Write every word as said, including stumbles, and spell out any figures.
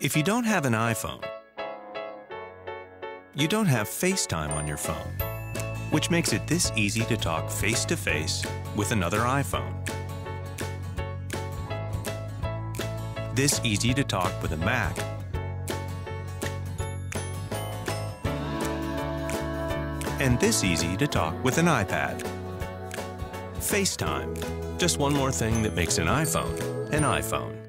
If you don't have an iPhone, you don't have FaceTime on your phone, which makes it this easy to talk face-to-face with another iPhone. This easy to talk with a Mac, and this easy to talk with an iPad. FaceTime, just one more thing that makes an iPhone an iPhone.